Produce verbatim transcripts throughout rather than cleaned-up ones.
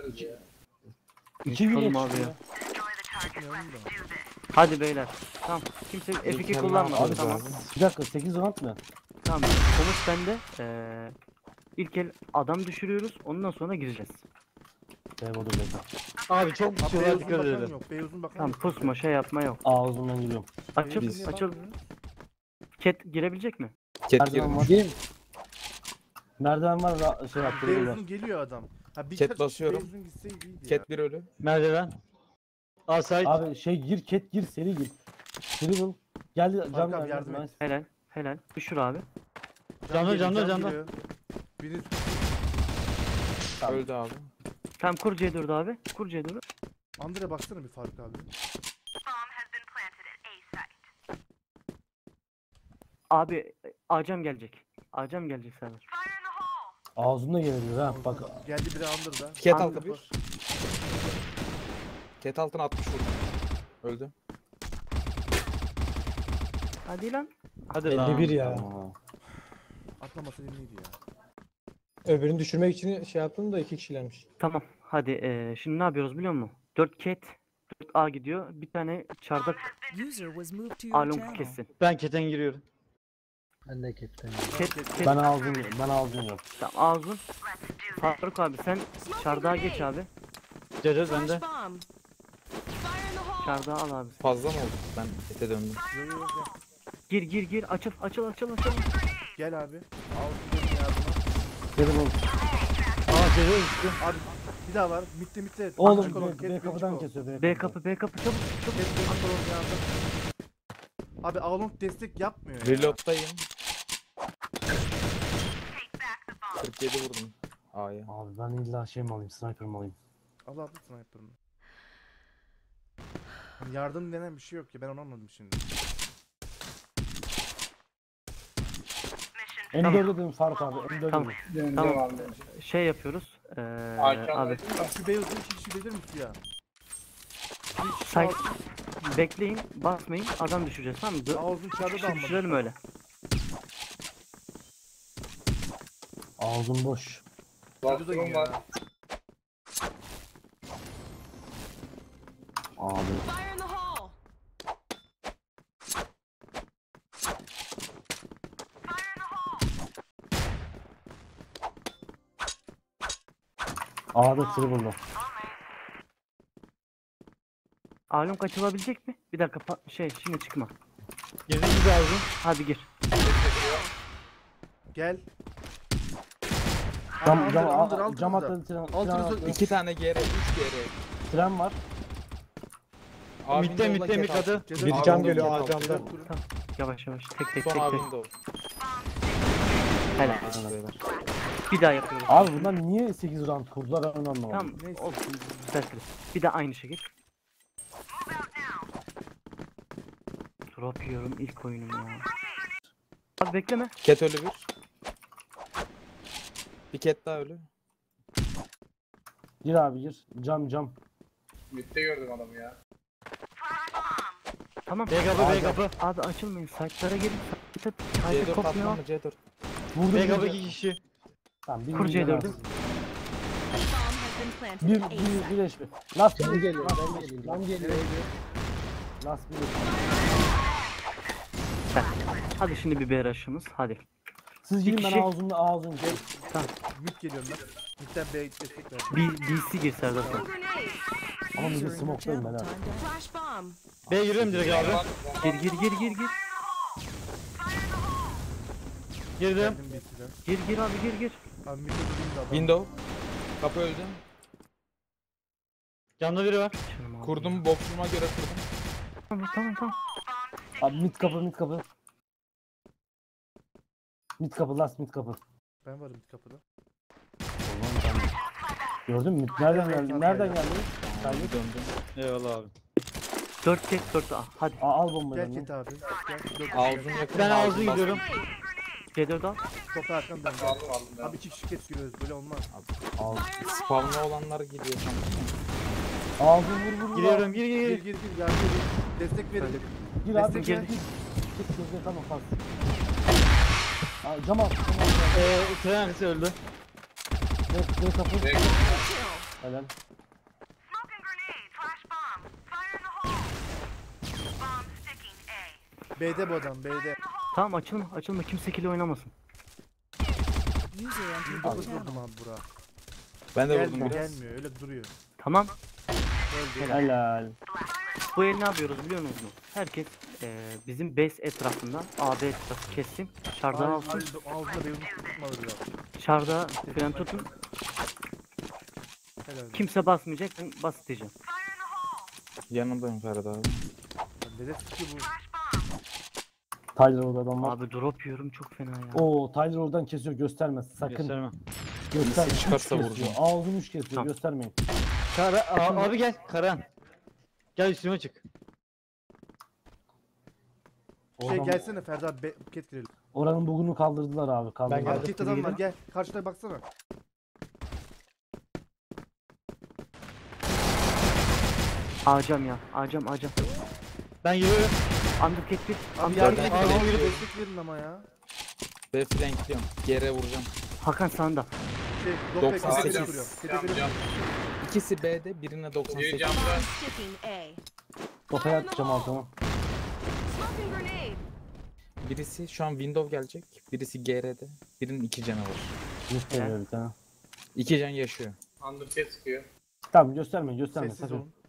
İki gün Çıkalım abi geçti ya. ya. Hadi beyler. Tamam. Kimse F iki kullanmadı. Tamam. Bir dakika sekiz round mı? Tamam. Komut bende. Ee, ilk el adam düşürüyoruz. Ondan sonra gireceğiz. Beybodu bekle. Abi çok Abi pusuyorlar, Beyaz'ın dikkat bakan edelim. yok. Beyaz'ın bakan Tamam, yok. pusma şey yapma yok. Ağzımdan giriyorum. Açıl Beyaz'ın açıl. bakan yok. Cat girebilecek mi? Ket Merdiven var. girmiş. Merdiven var ra- şey yaptı. beyler. Beyaz'ın geliyor adam. Ha bir Ket kaç- basıyorum. Beyaz'ın gitse iyiydi ya. Ket bir ölü. Merdiven. Asayt. Abi şey gir ket gir seri gir. Seri bul. Geldi Faruk cam abi geldi. yardım et. Nice. Helal. Helal. Düşür abi. Canlı, geliyor, canlı, can canlı. geliyor. Biri Tamam. Öldü abi. Tamam, kur C dördü abi. Kur C dördü. Andre baksana bir Faruk abi. Abi Acem gelecek. Acem gelecek Serdar. Ağzımda geliyor ha bak. Geldi biri Andre'da. Ket Anladım. altı bir. Ket altına altmış vurdum. Öldü. Hadi lan. Hadi lan. elli bir ya. Aa. Atlaması iyiydi ya. Öbürünü düşürmek için şey yaptım da iki kişilermiş. Tamam. Hadi ee, şimdi ne yapıyoruz biliyor musun? dört cat, dört A gidiyor. Bir tane çardak User was moved to your Alon channel. kessin. Ben keten giriyorum. Ben de ketten. Cat, cat. Ben ağzım ben ağzım yok. Tamam, ağzın. Faruk abi sen çardağa geç abi. Cedel bende. Flash bomb. Fire in the hole. Çardağı al abi. Fazla mı oldu? Ben ete döndüm. Yo yo yo gel. Gir gir gir. Açıl açıl açıl açıl. Gel abi. Al benim yardıma. Seri bul. Aa Cedel düştü. Abi bir daha var. Mitte mitte. Oğlum Çık oğlum, B, kes, B bir kapıdan çık o. kesiyor B, B kapı B kapı çabuk çabuk. Kes bir çık oğlum yardım. Abi Along destek yapmıyor ya. Reload'dayım. kırk yedi vurdum. A'ya. Abi ben illa şey mi alayım sniper mi alayım? Al abi sniper'ını. Hani yardım denen bir şey yok ya, ben onu anladım şimdi. M dört dedim Faruk abi M dört Tamam. dedim. Tamam. Şey yapıyoruz. Ee, abi Abi şu Beyaz'ın iki kişi gelir misin ya? say bekleyin, basmayın. Adam düşüreceğiz tamam mı? Dö- Ağzın Üç çarda da kişi almadı. düşürelim öyle. Ağzım boş. Çarda da gidiyor ya. Abi. Fire in the hole. A'da seri buldu. Alon kaçılabilecek mi? Bir dakika pa- şey şimdi çıkma. Girdiğimiz lazım. Hadi gir. Gel. Cam, Under, cam, under, a- under, cam under. atladı tren, Altınızda- tren, atladı. İki tane G R, üç G R. Tren var. A Mitte, window'la mitte, ket mid altı. adı. Cedel- Bir A cam window, geliyor ket A altı. camdan. Yavaş yavaş tek tek Son tek A tek. window. Helal. Bir daha yapıyoruz. Abi bunlar niye sekiz round kurdular ben anlamadım. Tamam Neyse. olsun düzeltiriz. Bir de aynı şekil. Drop yiyorum ilk oyunum ya. Abi bekleme. Ket ölü bir. Bir ket daha ölü. Gir abi gir. Cam cam. Tamam. B kapı, B kapı. Abi açılmayın. Site'lara gelin. Site C site dört kopmuyor. atma mı? C dört. Vurdu B bir kapı de. iki kişi. Tamam bir Kur C dördü. Bomb has been planted. Bir A bir site. bir eş bir. Last bir geliyor, last cam bir, geliyor, last cam bir, geliyor. Last bir. Hadi şimdi bir B rush'ımız. Hadi. Siz girin ben kişi- ağzımda ağzım. Mid geliyorum ben. Mid'den B'ye destek ver. Bir D C gir Serdar sen. Grenade. Ama bir User in your smoke'dayım ben channel. ha. Time to flash bomb. B giriyorum direkt abi. Gir gir gir gir gir. Girdim. Geldim bir size. Gir gir abi gir gir. Abi mid'de durayım da adam. Window. Kapı öldü. Camda biri var. Canım abi Kurdum, boksuma göre kurdum. ya. Tamam tamam tamam. Abi mid kapı mid kapı. Mid kapı last mid kapı. Ben varım mid kapıda. Gördün mü? Nereden geldi? Nereden geldi? Tamam, döndüm. Eyvallah abi. dört tek dört A. Hadi. Aa, al bombayı. Gel lan. Ket abi. Gel. Dört Ağzım kişi. yakın. Ben ağzı ağzım bastım. gidiyorum. C dört al. Çok arkamdan gel. Abi iki kişi Ket giriyoruz, böyle olmaz. Al. Spawnlı olanlar gidiyor sanırım. Ağzı vur vur vur. Giriyorum gir Gir gir. gir gir yardım edin. Destek verin. Gir abi Destek gir. geldi. Gir. Gir gir gir tamam pas. Aa, cam al. Cam al. Eee tren arkası öldü. B, B kapı. Kill. Helal. B'de bu adam B'de. Tamam açılma açılma kimse kill oynamasın. User entered dokuz the channel. vurdum abi bura. Ben de vurdum Gelmiyor biraz. gelmiyor öyle duruyor. Tamam. Helal. Bu el ne yapıyoruz biliyor musunuz? Herkes eee, bizim base etrafında A B etrafı kessin. Şardan Ağzı- alsın. ağzı- Ağzına beyazını tutmadı biraz. Şarda fren tutun. Helal. Kimse basmayacak. Ben bas diyeceğim. Yanındayım Ferhat abi. Dede sıkıyor bu. Tyler orada adam var. Abi drop yiyorum çok fena ya. Oo Tyler oradan kesiyor göstermez. Sakın. Gösterme. Göster. Birisi Üç çıkarsa kesiyor. vuracağım. Ağzını üç kesiyor. Tamam. Göstermeyin. Kara a- abi gel Karan. Gel üstüme çık. Şey Oradan- gelsene Ferdi abi be- buket girelim. Oranın bugunu kaldırdılar abi. Kaldırdılar. geldim. Abi ket adam var girelim. gel. Karşıda baksana. Ağacam ya. Ağacam ağacam. Ben giriyorum. Undercat bir. Abi Undercat yardım bir. Abi, edin. abi, Abi abi. destek verin ama ya. B flankliyorum. Gere vuracağım. Hakan sağında. Şey dokuz doksan sekiz. kete duruyor. Kete duruyor. İkisi B'de, birine doksan sekiz. Bomb sticking A. Kafaya atacağım altına. Smoking grenade. Birisi şu an window gelecek. Birisi G R'de. Birinin iki canı var. Lütfen Helal. veriyor bir tane. İki can yaşıyor. Tamam gösterme gösterme. Sessiz Sakın. olun.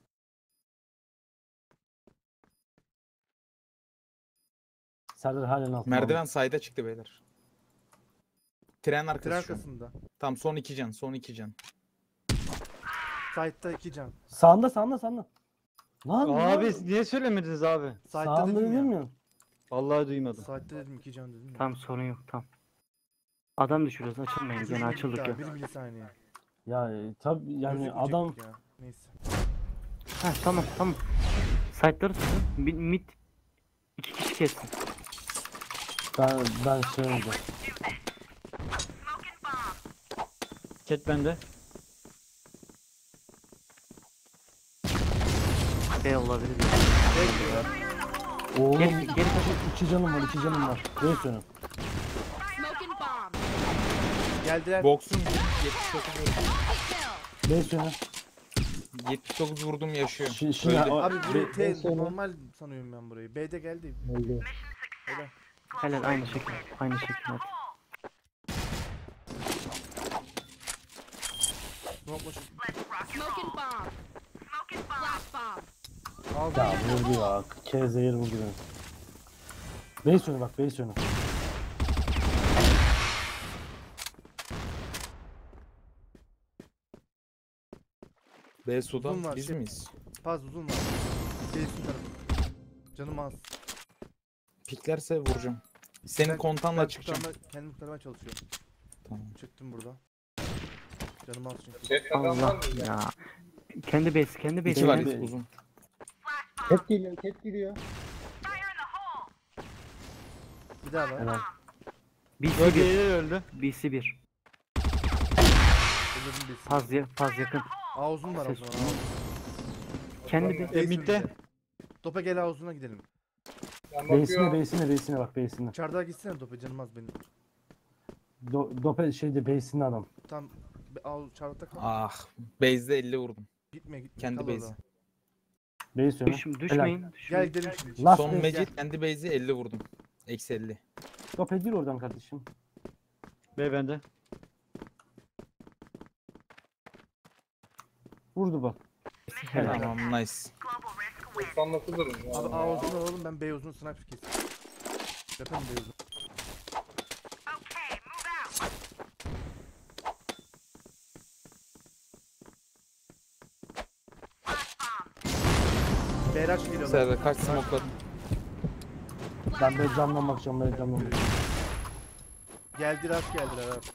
Serdar halen altında. Merdiven sayda çıktı beyler. Tren Tren arkası şu an. arkasında. Tam son iki can, son iki can. Side'da iki can. Sağında sağında sağında. Lan Abi lan. niye söylemediniz abi? Side'da Sağında dedim ya. bilmiyorum. Vallahi duymadım. Side'da dedim iki can dedim ya. Tamam sorun yok tamam. Adam düşürüyoruz açılmayın gene açıldık ya. Ya, bir milisaniye. Ya e, tabi yani Gözükmeyecektik adam ya. Neyse. Ha tamam tamam. Site'ları tutun. Mid, mid iki kişi kessin. ben ben söyleyeceğim. Ket bende. B olabilir. Oğlum Geri geri kaç. iki canım var iki canım var. Ne söylüyorum? Smoking bomb. Geldiler. Box'un yetmiş dokuz vurdum. Kill. Ne söylüyorum? yetmiş dokuz vurdum yaşıyor. Şi- Şimdi Öldü. o- Abi burayı Be- T ne söylüyorum? normal sanıyorum ben burayı. B'de geldi. Öldü. Helal. Helal aynı şekilde. Aynı şekilde. hadi. Smoke başı. Smoking bomb. Flash bomb. Aldı. Ya vurdu ya. K zehir vurdu beni. Bey söyle bak bey söyle. B Uzun sudan var, biz şey- miyiz? Paz uzun var. C'sin tarafı. Canım az. Piklerse vuracağım. Senin Ben- kontanla Ben çıkacağım. kurtarma- Kendim kurtarmaya çalışıyorum. Tamam. Çıktım burada. Canım az çünkü. Allah ya. Kendi base kendi base. İki var B'de- uzun. Ket geliyor ket geliyor. Bir daha var. Helal. B C Öldü bir. öldü. B C bir. Öldürdüm birisi. Paz, ya- paz yakın. A uzun var o Ses zaman. duyuyor. A- Kendi bir. E, B'sin midde. bir de. Topa gel A uzuna gidelim. Beysine beysine beysine bak beysine. Çardağa gitsene topa canım az benim. Do, dope şeyde beysinde adam. Tam be- A çardakta kal. Ah. Base'de elli vurdum. Gitme gitme. Kendi kal base'i. orada. Bey söyle. Düş, düşmeyin. Gel düşmeyin. gidelim şimdi. Last Son base mecit kendi base'i elli vurdum. Eksi elli. Dope gir oradan kardeşim. B bende. Vurdu bak. Helal. Tamam nice. Abi A uzun oğlum ben B uzun sniper kesin. Yapalım B uzun. Beyraç geliyorlar. Serdar kaç smokladım. Ben böyle camdan bakacağım böyle camdan bakacağım. Geldi raş geldiler abi.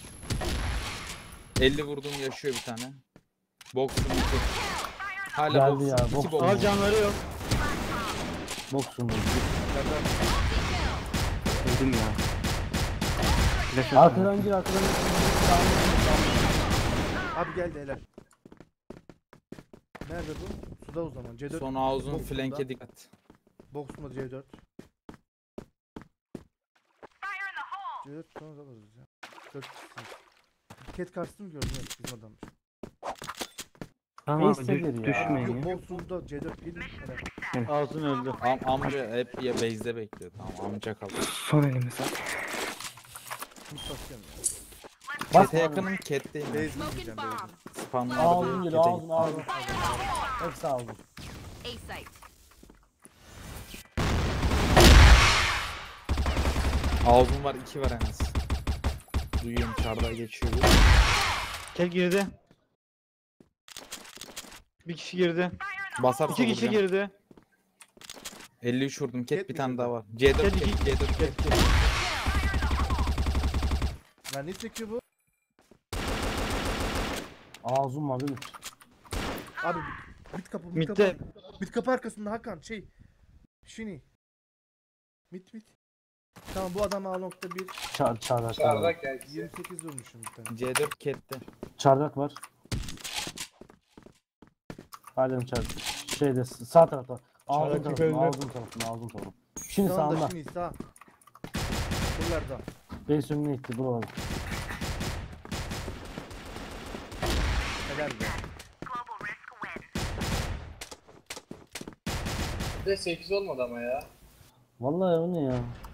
elli vurdum yaşıyor bir tane. Box'un iki. Hala Geldi box'un ya, iki box'un. box. Al canları yok. Boksun. Öldüm ya. Flash atın. Arkadan gir arkadan gir. Abi geldi helal. Nerede bu? Suda o zaman. C dört. Son ağzın box'unda. flank'e dikkat. Box'unda C dört. C dört sonra da alırız ya. dört kişisiniz. Cat karşısını mı gördün? Evet bizim adammış. Tamam Base abi seviyor düş, ya. düşmeyin Yok ya. bolsuzda C dört değil. Evet. Ağzın öldü. Am amca hep ya base'de bekliyor. Tamam amca kaldı. Son elimiz abi. Mid basıyorum ya. Bas Cat'e yakınım cat'teyim. Base Smoking diyeceğim base. bomb. Spawnlarda Ağzım değil. geliyor Cat'e ağzım ağzım. Fire in the hole. Hepsi aldım. A site. Ağzım var iki var en az. Duyuyorum çardağa geçiyor. bu. Ket girdi. Bir kişi girdi. Basar İki kişi girdi. elli üç vurdum. Cat Cat bir mi tane girdi? daha var. C dört Cat cat, iki- C dört cat. Lan ne çekiyor bu? Ağzım var değil mi? Abi mid kapı mid Mid'de. kapı. Mid kapı arkasında Hakan şey. Şini. Mid mid. Tamam bu adam A nokta bir. Çar, çardak, çardak. yirmi sekiz vurmuşum bir tane. C dört cat'te. Çardak var. Hadi çardak. Şeyde sağ tarafta. Ağzım Çardak tarafında, öldü. ağzım tarafında, ağzım tarafında. Şimdi Sağında sağında. Şini sağ. Buralarda. Base önüne gitti buralarda. Helal be. Bir de sekiz olmadı ama ya. Vallahi o ne ya?